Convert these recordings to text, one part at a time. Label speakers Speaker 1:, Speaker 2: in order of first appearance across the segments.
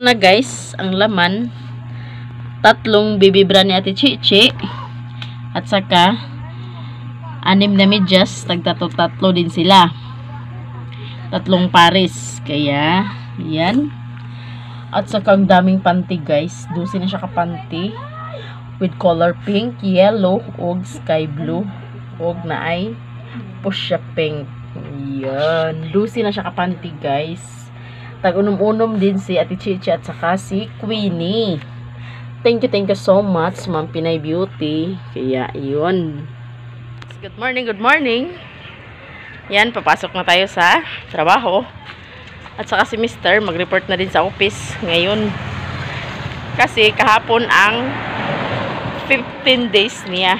Speaker 1: Na guys, ang laman, tatlong baby bra ni Ate Chichi at saka 6 na medyas, tagtatlo din sila. Tatlong pares. Kaya, yan. At saka ang daming panty guys. 12 na siya kapanty. With color pink, yellow, og sky blue. Og na ay pusha pink. Yan. 12 na siya kapanty guys. Tag-unom-unom din si Ate Chichi at saka si Queenie. Thank you so much, Ma'am Pinay Beauty. Kaya, yun. Good morning, good morning. Yan, papasok na tayo sa trabaho. At saka si Mr. mag-report na din sa office ngayon. Kasi kahapon ang 15 days niya.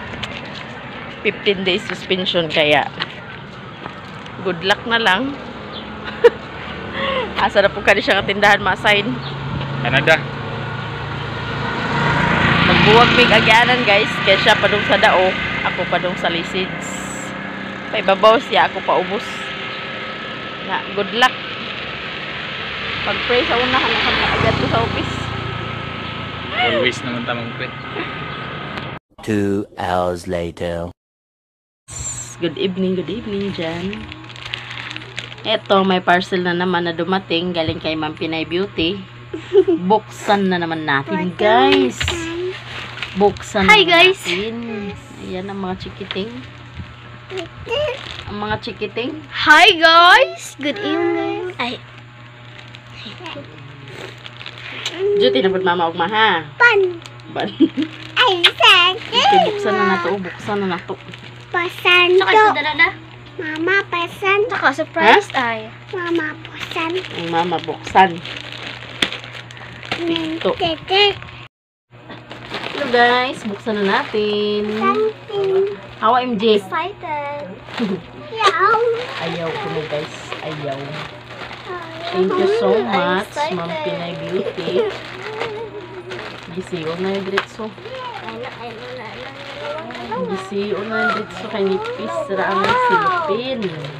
Speaker 1: 15 days suspension, kaya good luck na lang. Asa na po ka siya katindahan ma-assign?
Speaker 2: Canada.
Speaker 1: Magbuwag mig agyanan guys. Kaya siya padung sa dao. Ako padung sa lisids. Paibabaw siya. Ako pa ubos. Na, good luck. Pag-pray sa unahan na agad ko sa office.
Speaker 2: Always naman tamang pray.
Speaker 3: 2 hours later.
Speaker 1: Good evening dyan. Eto, may parcel na naman na dumating galing kay Ma'am Pinay Beauty. Buksan na naman natin, guys. Buksan na
Speaker 4: guys.
Speaker 1: natin. Ayan ang mga chikiting. Ang mga chikiting.
Speaker 4: Hi guys! Good evening. Ay.
Speaker 1: Duty na po mama ugma ha.
Speaker 4: Pan.
Speaker 1: Ban.
Speaker 4: Ay, sakit.
Speaker 1: Buksan na nato. Buksan na nato.
Speaker 4: Pasan to. Saka sa Mama, pasan. Saka surprise ay. Mama, pasan.
Speaker 1: Ang mama buksan. Pinto.
Speaker 4: Tete.
Speaker 1: Hello guys. Buksan na natin.
Speaker 4: Something.
Speaker 1: Hawa MJ.
Speaker 4: Excited. Yaw.
Speaker 1: Ayaw ko mo guys. Ayaw. Thank you so much, Ma'am Pinay Beauty. Gisiyo na yung diretso. Gisiyo na yung diretso kay nipis. Sarang silipin.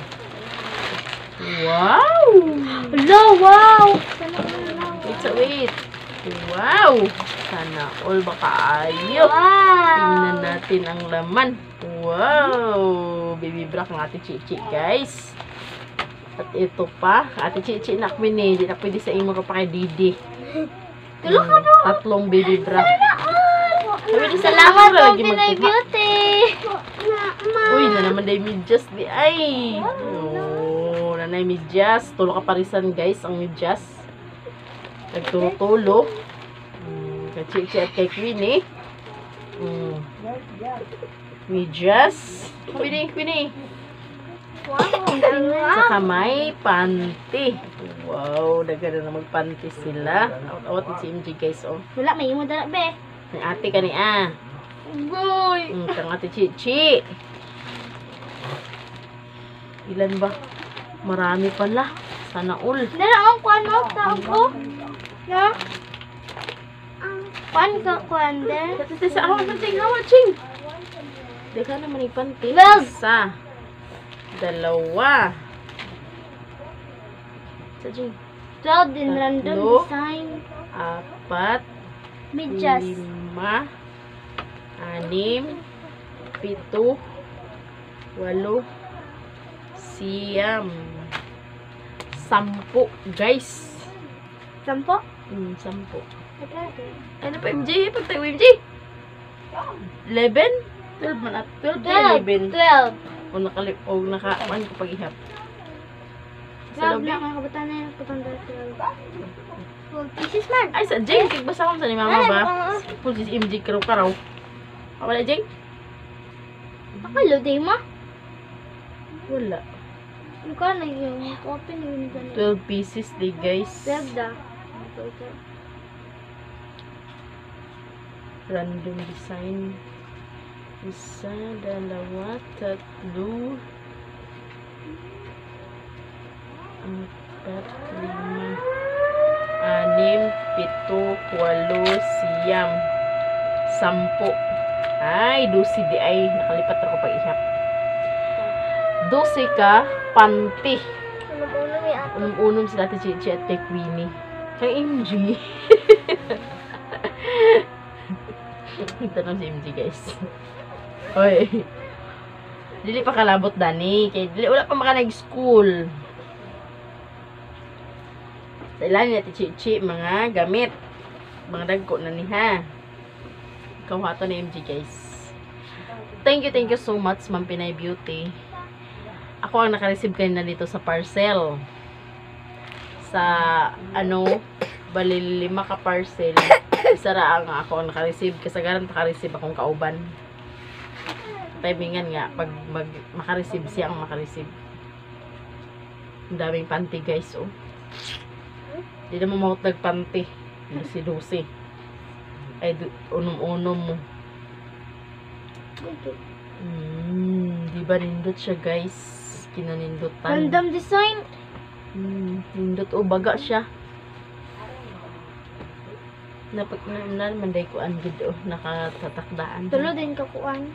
Speaker 1: Wow!
Speaker 4: Hello, wow!
Speaker 1: Wait. Wow! Sana all baka ayaw.
Speaker 4: Wow!
Speaker 1: Tingnan natin ang laman. Wow! Baby bra ng Ate Chichi, guys. At ito pa, Ate Chichi na Queenie. Di na pwede sa imo ka pa kay Didi. Tatlong baby bra.
Speaker 4: Salamat po, Pinay Beauty!
Speaker 1: Uy, na naman day medyas di ay. Oh, nanay medyas. Tulo ka parisan guys, ang medyas. Nagtulo-tulo. Kay Chichi at kay Queenie. Medyas. Queenie. Saka may panty. Wow, daga na magpanty sila. Out-out si MJ guys, oh.
Speaker 4: Wala, may imo dala, be.
Speaker 1: Ang ate ka ni
Speaker 4: Boy!
Speaker 1: Kang Ate Chichi. Ilan ba? Marami pala. Sana all.
Speaker 4: Dala ang kuan mo, tao ko. No? Kuan ka, kuan din.
Speaker 1: Dati sa ako natin hawa, Ching. Deka naman ipanty.
Speaker 4: 12.
Speaker 1: Isa. Dalawa. Sa Ching.
Speaker 4: 12 din random
Speaker 1: Tatlo.
Speaker 4: design.
Speaker 1: 4.
Speaker 4: Medyas.
Speaker 1: 5, 6, 7, 8, 9, 10, guys.
Speaker 4: 10?
Speaker 1: 10. Ano pa MJ? Pagtayo MJ? 11? 12 man at 12 na 11.
Speaker 4: 12.
Speaker 1: O naka-1 ko pag-ihap. Sa
Speaker 4: 12
Speaker 1: lobby.
Speaker 4: lang ang kabutan na yun. Patanda 12. 12 pieces man.
Speaker 1: Ay, sa Jeng. Tigbasa ko sa ni mama ba? Full si MJ karaw-karaw. Wala Jeng?
Speaker 4: Akalo, day mo?
Speaker 1: Wala.
Speaker 4: Ano ka na yun? Open yun.
Speaker 1: 12 pieces day guys.
Speaker 4: 12 da.
Speaker 1: Random design. Isa, dalawa, tatlo, 4, 5, 6, 7, 8, 9, 10. Ay, 12 di ay. Nakalipat ako pag-ihap. 12 ka, panty.
Speaker 4: Unong-unong may ato.
Speaker 1: Unong-unong sila Ate Chichi at kay Queenie. Kay MG. Tanong si MG, guys. Hoy. Dili pa kalabot, Dani. Kay dili wala pa maka nag-school. Sa ilan niya, Chichi, mga gamit. Mga dagko na ni, ha? Ikaw hato ni MG, guys. Thank you so much, Ma'am Pinay Beauty. Ako ang naka-receive kayo na dito sa parcel. Sa, bali 5 ka parcel. Isa ra ang ako ang naka-receive. Kasagaran naka-receive akong kauban. Timingan nga, pag maka-receive siya ang maka-receive. Ang daming panty, guys, oh. Hindi naman mahot nagpanty. Lusi-lusi. Ay, unom-unom mo. Di ba nindot siya, guys? Kinanindotan.
Speaker 4: Random design.
Speaker 1: Nindot, oh, baga siya. Manday ko ang gid, oh. Nakatatakdaan.
Speaker 4: Tulo din kakuan.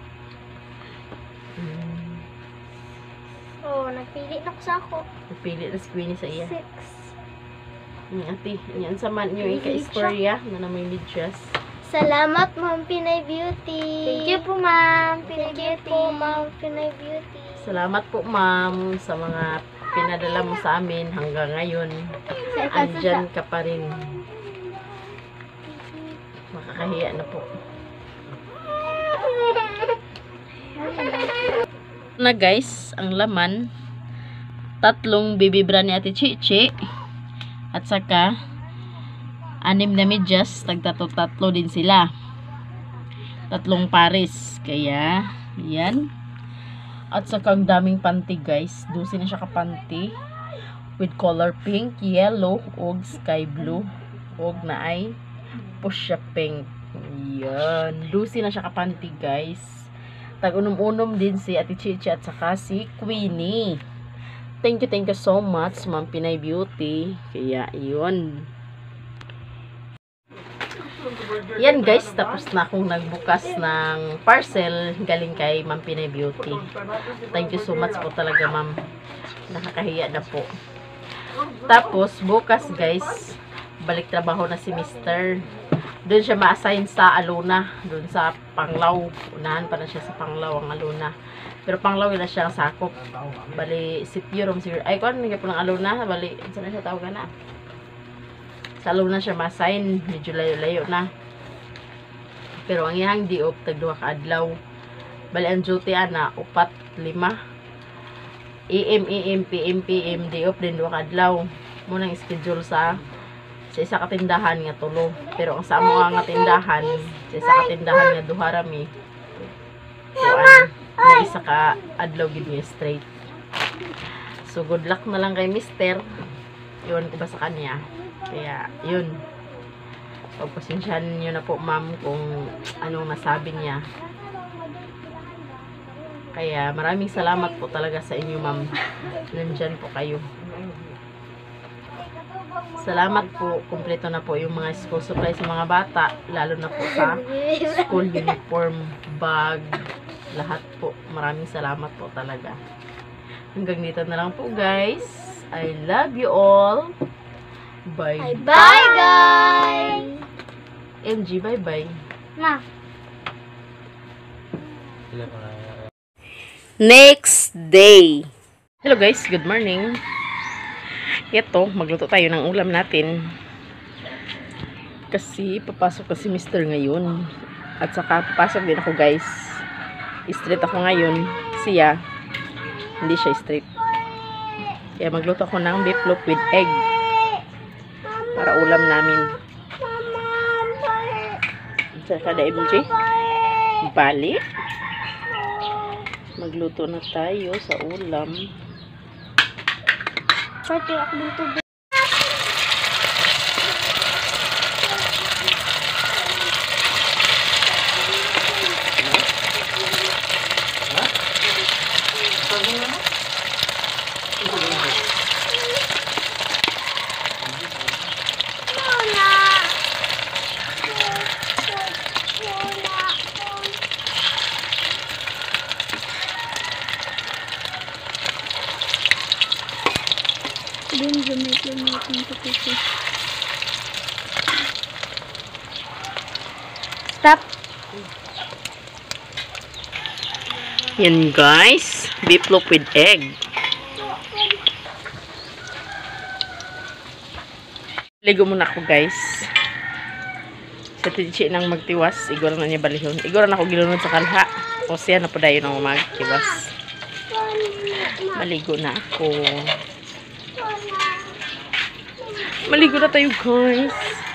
Speaker 4: Oh, nagpili na ko sa ako.
Speaker 1: Nagpili na si Queenie sa iya.
Speaker 4: 6.
Speaker 1: Ate, yan sa man nyo ika-istorya na may medyas.
Speaker 4: Salamat, Ma'am Pinay Beauty. Thank you po, Ma'am Pinay Beauty. Thank you po, Ma'am Pinay Beauty.
Speaker 1: Salamat po, ma'am, sa mga pinadala mo sa amin hanggang ngayon. Andyan ka pa rin. Makakahiya na po. Na guys, ang laman, 3 baby bra ni Ate Chichi. At saka 6 na medyas, tagtatlo din sila. 3 pares. Kaya, yan. At saka ang daming panty, guys. 12 na siya ka-panty. With color pink, yellow, og sky blue. Og na ay fuchsia pink. Yan. 12 na siya ka-panty, guys. Tag-unom-unom din si Ate Chichi at saka si Queenie. Thank you so much, Ma'am Pinay Beauty. Kaya, yun. Yan, guys. Tapos na akong nagbukas ng parcel galing kay Ma'am Pinay Beauty. Thank you so much po talaga, ma'am. Nakakahiya na po. Tapos, bukas, guys, balik trabaho na si Mr. Doon siya ma-assign sa Alona. Doon sa Panglao. Unahan pa na siya sa Panglao ang Alona. Pero Panglao na siya ang sakop. Bali, sityo rom siguro. Ay, kung ano po ng Alona. Bali, saan na siya tawagan na? Sa Alona siya ma-assign. Medyo layo-layo na. Pero ang iyang diop, tag-2 ka adlaw. Bali, ang duty na, 4, 5. AM, PM, diop din 2 ka adlaw. Munang schedule sa isa katindahan nga 3. Pero ang sa mo nga tindahan, sa isa katindahan nga 2 rami. Kuan, na isa ka adlaw gid niya straight. So good luck na lang kay Mister. Iwan ko ba sa kanya. Kaya yun. Pagpasensyahan niyo na po, ma'am, kung anong nasabi niya. Kaya maraming salamat po talaga sa inyo, ma'am. Nandyan po kayo. Salamat po. Kumpleto na po yung mga school supplies sa mga bata. Lalo na po sa school uniform, bag, lahat po. Maraming salamat po talaga. Hanggang dito na lang po, guys. I love you all. Bye.
Speaker 4: Bye, guys!
Speaker 1: MG, bye-bye.
Speaker 4: Ma.
Speaker 1: Next day. Hello guys, good morning. Ito, magluto tayo ng ulam natin. Kasi papasok kasi Mr. ngayon. At saka papasok din ako, guys. Straight ako ngayon. Siya, hindi siya straight. Kaya magluto ako ng beef loaf with egg. Para ulam namin. Sa kada MJ. Bali. Magluto na tayo sa ulam.
Speaker 4: Pwede ako dito. Din lumit ng kapito.
Speaker 1: Yan guys, beef loaf with egg. Ligo muna ako guys. Sa tichi nang magtiwas, igor na niya balihon. Igor na ako gilunod sa kalha. O siya na po dayo nang magtiwas. Maligo na ako. Maligo na tayo guys.